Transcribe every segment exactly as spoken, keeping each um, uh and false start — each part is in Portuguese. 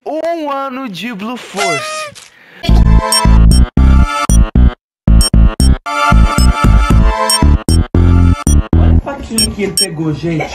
Um ano de Blue Force. Olha a faquinha que ele pegou, gente.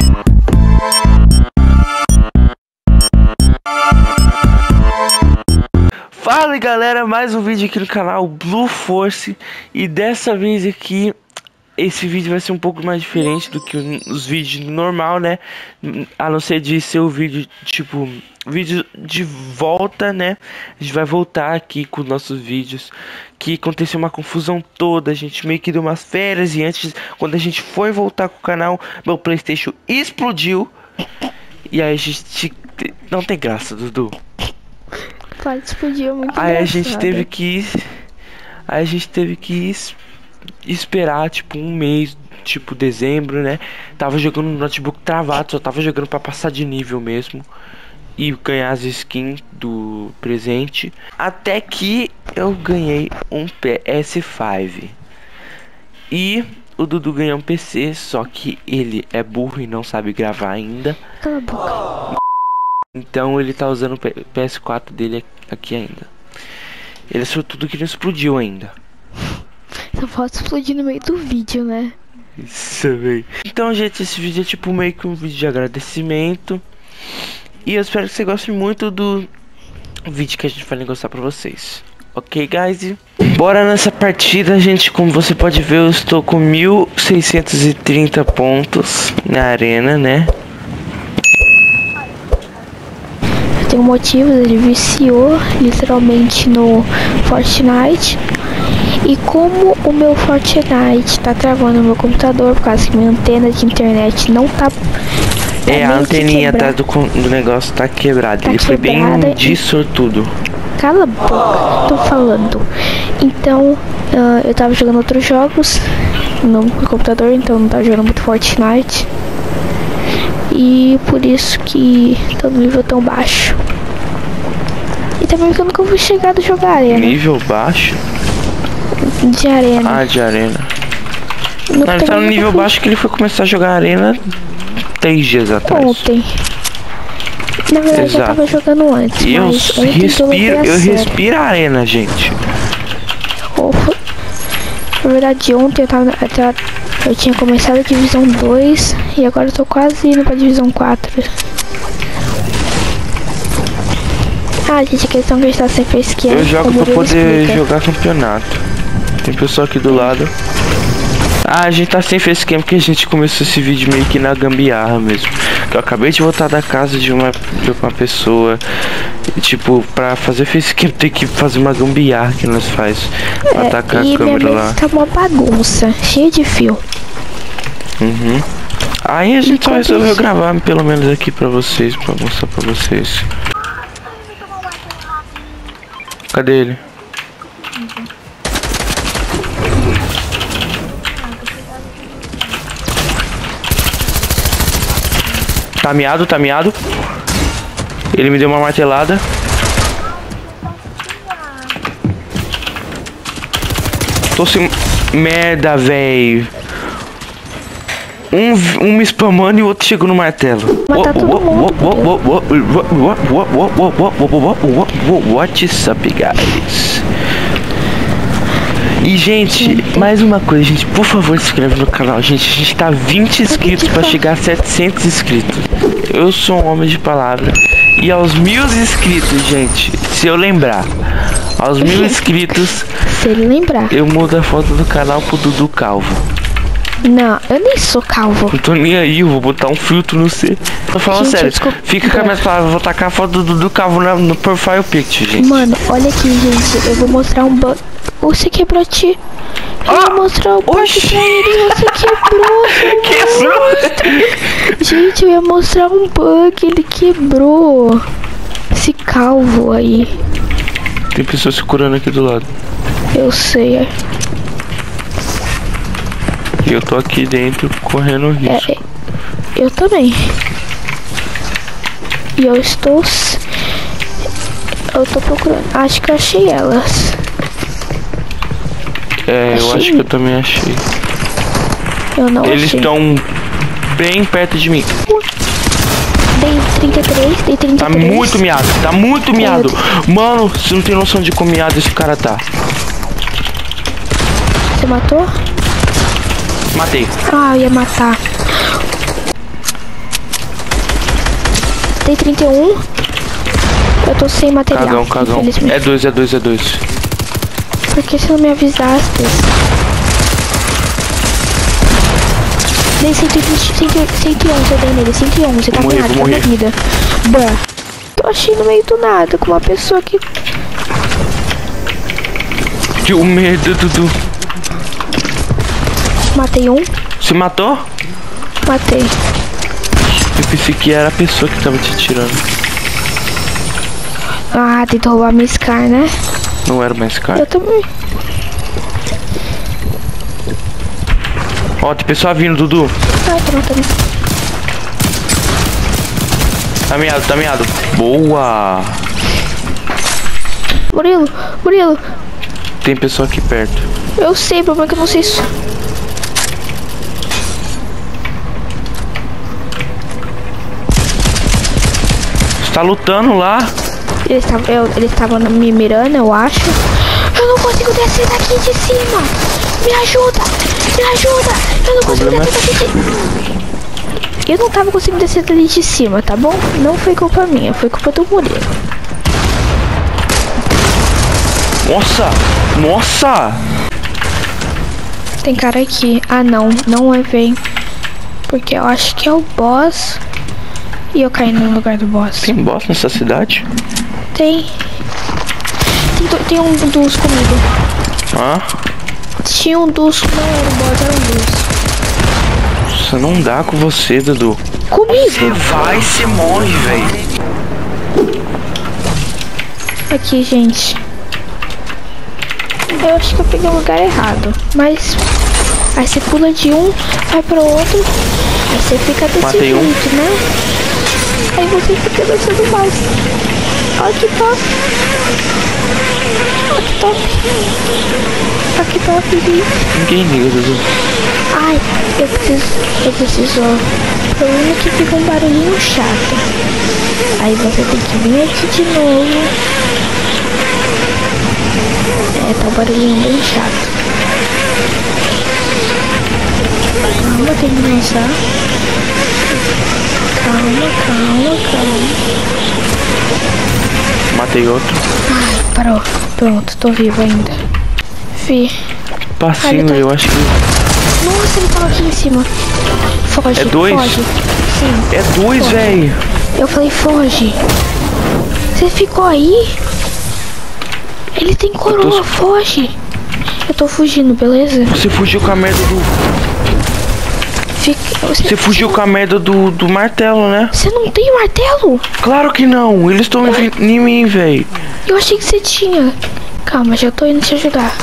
Fala galera, mais um vídeo aqui no canal Blue Force. E dessa vez aqui, esse vídeo vai ser um pouco mais diferente do que os vídeos normal, né? A não ser de ser o vídeo, tipo, vídeo de volta, né? A gente vai voltar aqui com nossos vídeos. Que aconteceu uma confusão toda, a gente meio que deu umas férias. E antes, quando a gente foi voltar com o canal, meu PlayStation explodiu. E aí a gente... Não tem graça, Dudu. Pode explodir, muito Aí engraçado. a gente teve que... Aí a gente teve que... esperar tipo um mês, tipo dezembro, né? Tava jogando no notebook travado, só tava jogando pra passar de nível mesmo e ganhar as skins do presente. Até que eu ganhei um P S cinco e o Dudu ganhou um P C, só que ele é burro e não sabe gravar ainda. Cala a boca. Então ele tá usando o P S quatro dele aqui ainda. Ele é sortudo que não explodiu ainda. Só pode explodir no meio do vídeo, né? Isso, véi. Então, gente, esse vídeo é tipo meio que um vídeo de agradecimento. E eu espero que você goste muito do vídeo que a gente vai negociar pra vocês. Ok, guys? Bora nessa partida, gente. Como você pode ver, eu estou com mil seiscentos e trinta pontos na arena, né? Tem um motivo, ele viciou literalmente no Fortnite. E como o meu Fortnite tá travando no meu computador, por causa que minha antena de internet não tá... É, a anteninha atrás do, do negócio tá quebrada. Tá Ele foi bem de e... sortudo. Cala a boca, tô falando. Então, uh, eu tava jogando outros jogos no computador, então não tava jogando muito Fortnite. E por isso que tô no nível tão baixo. E também porque eu nunca fui chegar a jogar arena. Nível baixo? De arena. Ah, de arena. Não, ele tá no nível fui... baixo que ele foi começar a jogar arena três dias atrás. Ontem. Na verdade, exato. Eu tava jogando antes. Eu mas respiro, eu, eu respiro a arena, gente. Opa. Na verdade, ontem eu tava, eu tava. Eu tinha começado a divisão dois e agora eu tô quase indo pra divisão quatro. Ah, gente, a questão que a gente tá sempre esquiando. Eu jogo pra poder explica. jogar campeonato. Tem pessoa aqui do lado. Ah, a gente tá sem face cam porque a gente começou esse vídeo meio que na gambiarra mesmo. Que eu acabei de voltar da casa de uma, de uma pessoa. E, tipo, pra fazer face cam tem que fazer uma gambiarra que nós faz. Pra é, atacar e a câmera lá. Tá uma bagunça, cheia de fio. Uhum. Aí a gente só resolveu gravar pelo menos aqui pra vocês, pra mostrar pra vocês. Cadê ele? Tá miado, tá miado. Ele me deu uma martelada. Tô sem... Merda, velho. Um, um me spamando e o outro chegou no martelo. Matar todo mundo. What's up, guys? E, gente, mais uma coisa, gente. Por favor, se inscreve no canal, gente. A gente tá vinte inscritos pra chegar a setecentos inscritos. Eu sou um homem de palavra. E aos mil inscritos, gente, se eu lembrar, aos mil inscritos, se ele lembrar, eu mudo a foto do canal pro Dudu Calvo. Não, eu nem sou calvo. Não tô nem aí, eu vou botar um filtro no C. Tô falando gente, sério, desculpa. Fica com a minha palavra, eu vou tacar a foto do Dudu Calvo no, no profile picture, gente. Mano, olha aqui, gente, eu vou mostrar um bug. Você quebrou ti. Eu ah, vou mostrar o bug pra ele, você quebrou. Que isso? Gente, eu ia mostrar um bug, ele quebrou. Esse calvo aí. Tem pessoas se curando aqui do lado. Eu sei. E eu tô aqui dentro correndo risco. É, eu também. E eu estou... Eu tô procurando. Acho que eu achei elas. É, achei. Eu acho que eu também achei. Eu não Eles achei. estão bem perto de mim. Dentro trinta e três, dei trinta Tá e três. muito miado, tá muito miado. Mano, você não tem noção de como miado esse cara tá. Você matou? Matei. Ah, eu ia matar. Dei trinta e um. Eu tô sem material. Cagão, cagão. É dois, é dois, é dois. Por que você não me avisaste? Dei cento e vinte, cento e onze, eu dei nele, cento e onze, tá Vou morrer, nada, vou tá na morrer. vida. Bah. Tô achando no meio do nada, com uma pessoa que... Que o medo, Dudu. Matei um. Você matou? Matei. Eu pensei que era a pessoa que tava te tirando. Ah, tentou roubar minha Scar, né? Não era mais cara. Eu também. Ó, tem pessoa vindo, Dudu. Ai, tô matando. Tá miado, tá miado. Boa. Murilo, Murilo. Tem pessoa aqui perto. Eu sei, o problema é que eu não sei isso. Você tá lutando lá? Eles estavam ele estava me mirando, eu acho. Eu não consigo descer daqui de cima. Me ajuda, me ajuda. Eu não consigo Problema descer daqui de... Eu não tava conseguindo descer dali de cima, tá bom? Não foi culpa minha, foi culpa do Murilo. Nossa, nossa. Tem cara aqui. Ah, não, não é vem. Porque eu acho que é o boss. E eu caí no lugar do boss. Tem boss nessa cidade? Tem. Tem, do- tem um dos comigo. Ah, Tinha um dos. Não era um boss, era um dos. você não dá com você, Dudu. Comigo! Você vai e se morre, velho. Aqui, gente. Eu acho que eu peguei o lugar errado. Mas. Aí você pula de um, vai pro outro. Aí você fica desse Matei um. jeito, né? Aí você fica descendo mais. Olha que top. Olha que top. Olha que top, gente. Ninguém liga, Dudu. Ai, eu preciso. Eu preciso. O problema é que fica um barulhinho chato. Aí você tem que vir aqui de novo. É, tá um barulhinho bem chato. Calma, tem que lançar. Calma, calma, calma. Matei outro. Ai, parou. Pronto, tô vivo ainda. Fi. Passinho, Ai, eu tô- eu acho que... Nossa, ele tava aqui em cima. Foge, É dois? foge. Sim. É dois, Foge. velho. Eu falei, foge. Você ficou aí? Ele tem coroa, tô- foge. Eu tô fugindo, beleza? Você fugiu com a merda do... Fica... Você... Você fugiu com a merda do, do martelo, né? Você não tem martelo? Claro que não. Eles estão em mim, velho. Eu achei que você tinha. Calma, já tô indo te ajudar.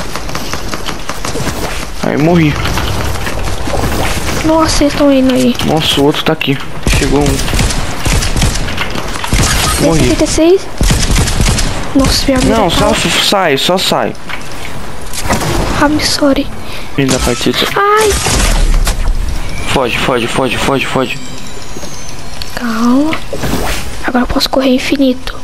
Aí morri. Nossa, eles estão indo aí. Nossa, o outro tá aqui. Chegou um. Morri. setenta e seis. Nossa, minha vida. Não, só f- sai, só sai. I'm sorry. Fim da partida. Ai, Foge, foge, foge, foge, foge. calma. Agora eu posso correr infinito.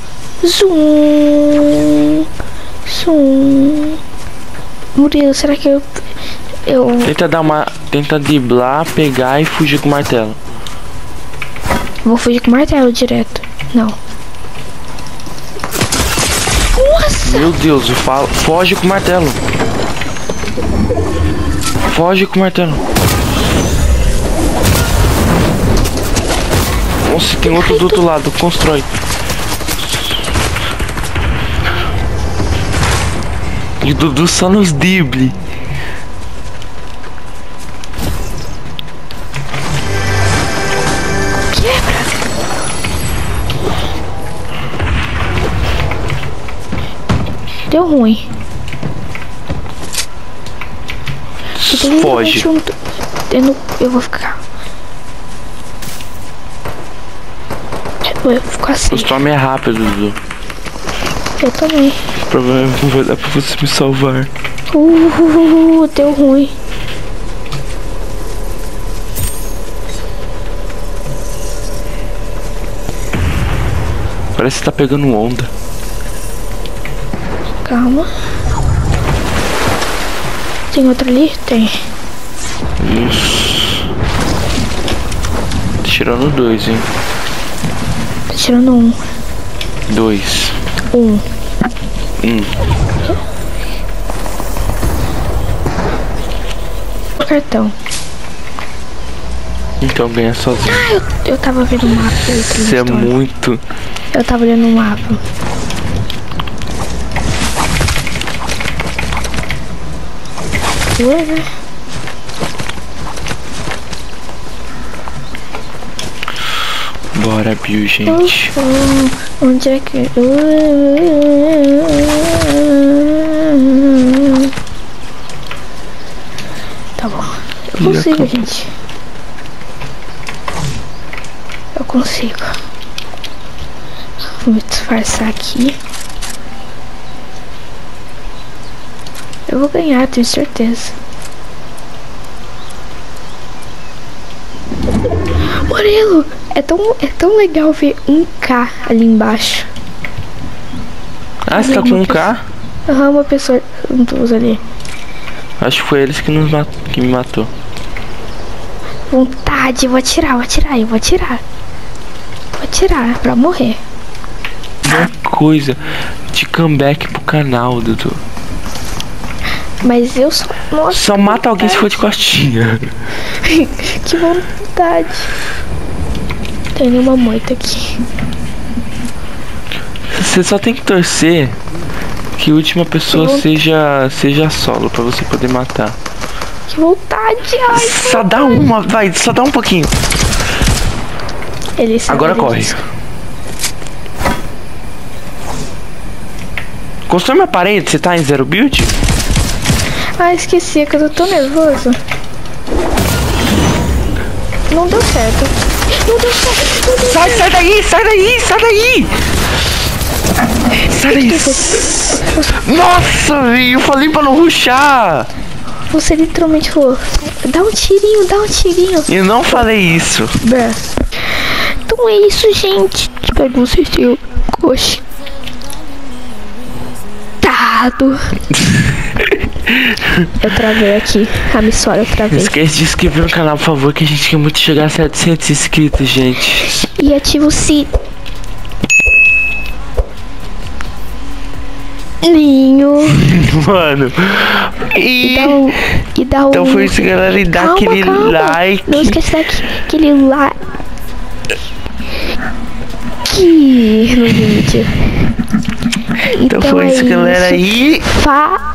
Zoom. Zoom. Murilo, será que eu... Eu... Tenta dar uma. Tenta driblar, pegar e fugir com o martelo. Vou fugir com o martelo direto. Não. Nossa! Meu Deus, eu falo. Foge com o martelo. Foge com o martelo. Nossa, tem outro do outro lado. Constrói. E o Dudu só nos drible. Quebra! Deu ruim. Eu tenho Foge. literalmente um t- Eu, não... eu vou ficar. Eu vou ficar assim. O storm é rápido, Dudu. Eu também. O problema é que não vai dar pra você me salvar. Uh, deu ruim. Parece que tá pegando onda. Calma. Tem outro ali? Tem. Isso. Tirando dois, hein? Tá tirando um. Dois. Um. Um. Cartão. Então ganha sozinho. Ah, eu, eu tava vendo o mapa. Você é muito... Eu tava olhando o mapa. Ué, né? Bora, Bill, gente. Oh, oh, onde é que... Tá bom. Eu consigo, gente. Eu consigo. Vou me disfarçar aqui. Eu vou ganhar, tenho certeza. Murilo, é tão, é tão legal ver um K ali embaixo. Ah, você tá com um K? Aham, uhum, uma pessoa juntos ali. Acho que foi eles que, nos mat... que me matou. Vontade, eu vou atirar, vou atirar, eu vou atirar. Vou atirar pra morrer. Uma coisa de comeback pro canal, Dudu. Mas eu só... Nossa, só mata alguém se for de costinha. Que vontade. Tem nenhuma moita aqui. Você só tem que torcer que a última pessoa seja seja solo pra você poder matar. Que vontade, ai, só dá uma, vai, só dá um pouquinho. Ele sabe. Agora corre. Disso. Constrói uma parede, você tá em zero build? Ah, esqueci, é que eu tô tão nervoso. Não deu certo. Não deu certo. Não deu sai, certo. sai daí, sai daí, sai daí! Sai daí! Nossa, velho, eu falei pra não rushar! Você literalmente falou, dá um tirinho, dá um tirinho. Eu não falei isso. Bruh. Então é isso, gente. Espero que vocês tenham gostado. Eu travei aqui. A missória eu travei. Não esquece de se inscrever no canal, por favor, que a gente quer muito chegar a setecentos inscritos, gente. E ativa o sininho. Mano. E, e dá um, e dá um... Então foi isso, galera. E dá calma, aquele calma. like. Não esquece daquele like. Que no vídeo. Então, então foi é isso, galera. E. Fa...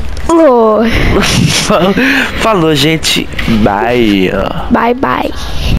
Falou. Falou, gente. Bye. Bye, bye.